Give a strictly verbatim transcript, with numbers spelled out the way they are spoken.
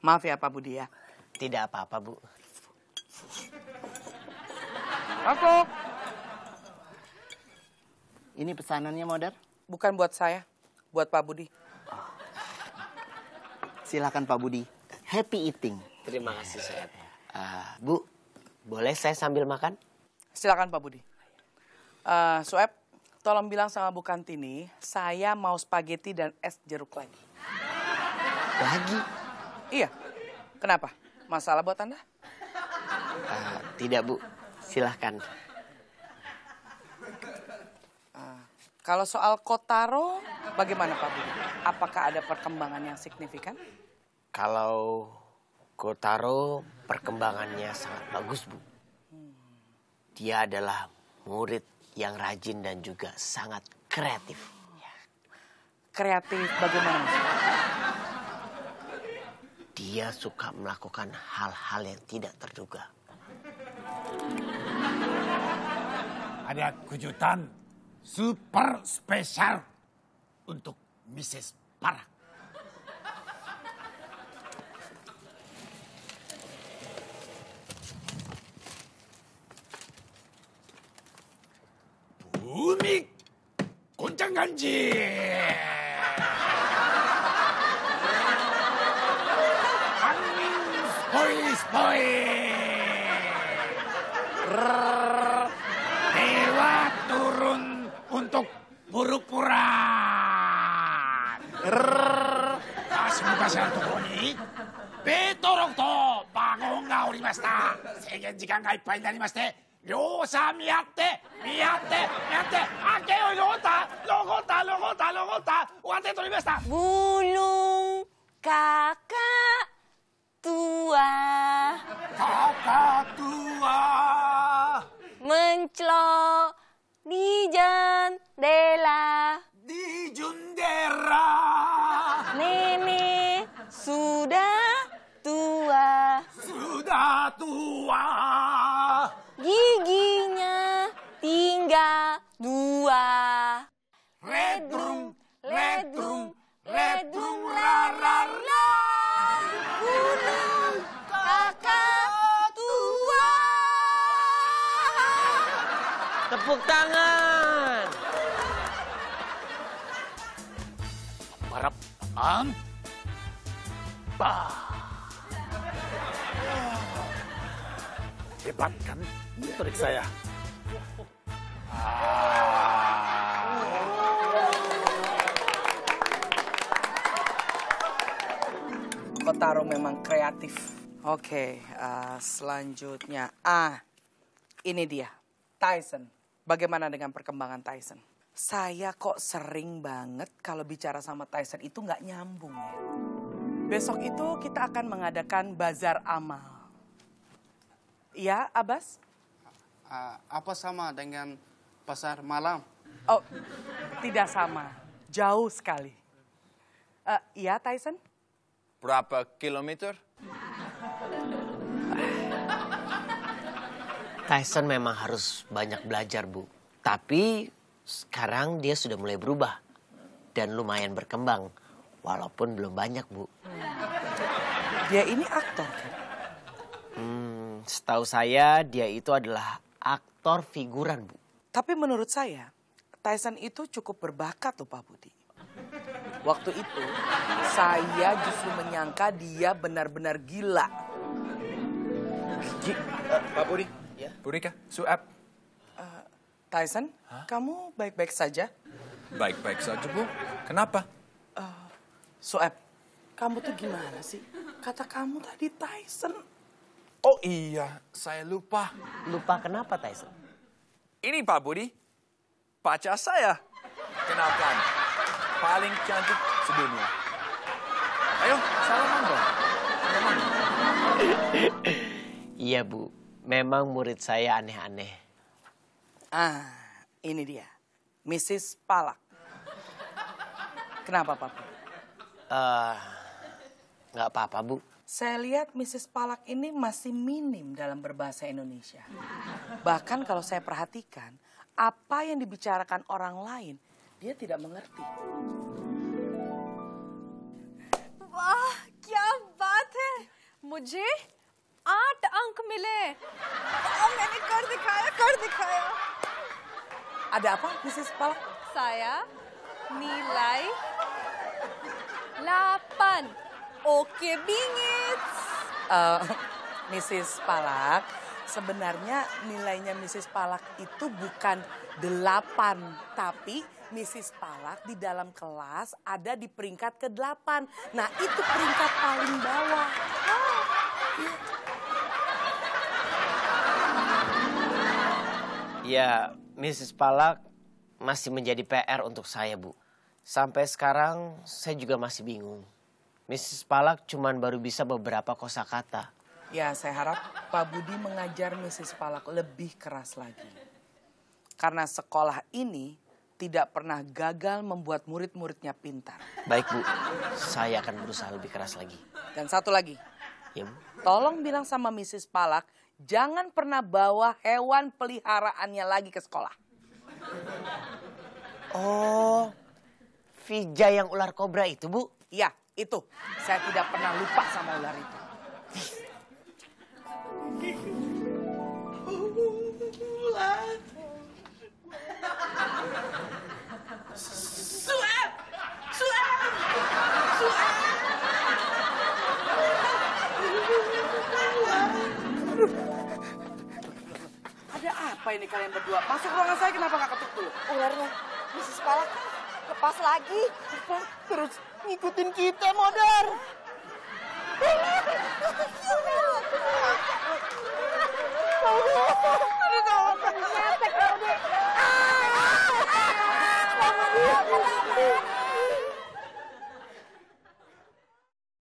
Maaf ya Pak Budi ya. Tidak apa-apa, Bu. Masuk. Ini pesanannya, Modar. Bukan buat saya, buat Pak Budi. Silakan Pak Budi. Happy eating. Terima kasih, Chef. Uh, Bu, boleh saya sambil makan? Silakan Pak Budi. Uh, Sueb, tolong bilang sama Bu Kantini, saya mau spaghetti dan es jeruk lagi. Lagi? Iya. Kenapa? Masalah buat Anda? Uh, tidak, Bu. Silahkan. Uh, kalau soal Kotaro, bagaimana Pak Budi? Apakah ada perkembangan yang signifikan? Kalau Kotaro perkembangannya sangat bagus, Bu. Dia adalah murid yang rajin dan juga sangat kreatif. Kreatif bagaimana maksudnya? Dia suka melakukan hal-hal yang tidak terduga. Ada kejutan super spesial untuk Missus Parak. Bumi goncang ganjil. Angin spoi-spoi. Dewa turun untuk pura-pura. Asmukaさんのところにベトロクとバゴンがおりました。制限時間がいっぱいになりまして、両者見合って見合って見合ってあけよ残った残った残った残った終わって取りました。 Bulung kakak tua kakak tua mencelok di jendela. Di jendela. Nenek sudah tua. Sudah tua. Giginya tinggal dua. Ledrung, ledrung, ledrung, la la la. Bulung kakak tua. Tepuk tangan. Harap am. Bah. Hebat kan trik saya. Kotaro memang kreatif. Oke, uh, selanjutnya. Ah, ini dia. Tyson. Bagaimana dengan perkembangan Tyson? Saya kok sering banget kalau bicara sama Tyson itu nggak nyambung ya. Besok itu kita akan mengadakan bazar amal. Iya, Abbas? Uh, apa sama dengan pasar malam? Oh, tidak sama. Jauh sekali. Uh, iya, Tyson? Berapa kilometer? Tyson memang harus banyak belajar, Bu. Tapi sekarang dia sudah mulai berubah. Dan lumayan berkembang. Walaupun belum banyak, Bu. Dia ini aktor kan? Hmm, setahu saya dia itu adalah aktor figuran, Bu. Tapi menurut saya, Tyson itu cukup berbakat loh Pak Budi. Waktu itu, saya justru menyangka dia benar-benar gila. Gi uh, Pak Budi, ya? Budika, Sueb. Uh, Tyson, Hah? Kamu baik-baik saja? Baik-baik saja, Bu. Kenapa? Uh, Sueb, kamu tuh gimana sih? Kata kamu tadi Tyson. Oh iya, saya lupa. Lupa kenapa, Tyson? Ini Pak Budi, pacar saya. Kenalkan, paling cantik sedunia. Ayo, salaman dong. Salaman. Iya, Bu. Memang murid saya aneh-aneh. Ah, ini dia. Missus Palak. Kenapa, Pak? Uh, nggak apa-apa, Bu. Saya lihat Missus Palak ini masih minim dalam berbahasa Indonesia. Bahkan kalau saya perhatikan, apa yang dibicarakan orang lain, dia tidak mengerti. Wah, kya baat hai. मुझे आठ अंक मिले। अब मैंने कर दिखाया, कर दिखाया। Ada apa, Missus Palak? Saya nilai delapan. Oke, bingit. Uh, Missus Palak, sebenarnya nilainya Missus Palak itu bukan delapan, tapi Missus Palak di dalam kelas ada di peringkat ke delapan. Nah, itu peringkat paling bawah. Oh, iya. Ya, Missus Palak masih menjadi P R untuk saya, Bu. Sampai sekarang saya juga masih bingung. Missus Palak cuman baru bisa beberapa kosakata. Ya, saya harap Pak Budi mengajar Missus Palak lebih keras lagi. Karena sekolah ini tidak pernah gagal membuat murid-muridnya pintar. Baik, Bu. Saya akan berusaha lebih keras lagi. Dan satu lagi. Ya, Bu. Tolong bilang sama Missus Palak, jangan pernah bawa hewan peliharaannya lagi ke sekolah. Oh, Vija yang ular kobra itu, Bu? Iya, itu. Saya tidak pernah lupa sama ular itu. Suap! Suap! Suap! Ada apa ini kalian berdua? Masuk ruangan saya, kenapa nggak ketuk dulu? Ularnya Missus Palak lepas lagi. Terus ngikutin kita, Modar. Aduh, tolong, ngepek, Modar. Ah!